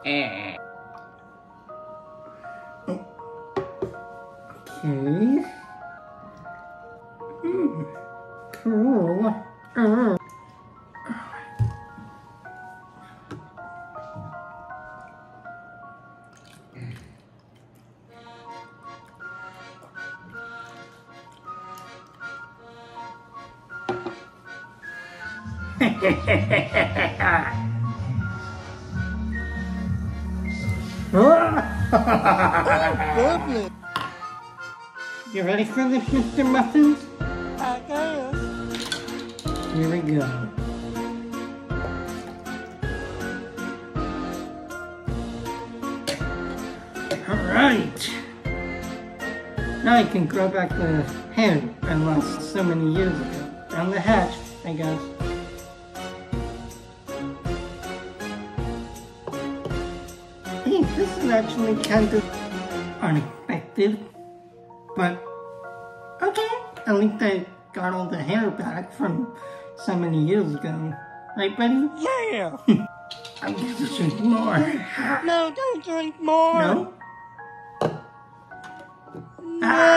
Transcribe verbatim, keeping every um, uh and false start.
Eh. Okay. Hmm. Cool. Oh. Goodness. You ready for this, Mister Muffins? I guess. Here we go. Alright. Now I can grow back the hair I lost so many years ago. And the hat, I guess. Hey, this is actually kind of unexpected. But, okay. At least I got all the hair back from so many years ago. Right, buddy? Yeah. I'm gonna drink more. No, don't drink more. No? No.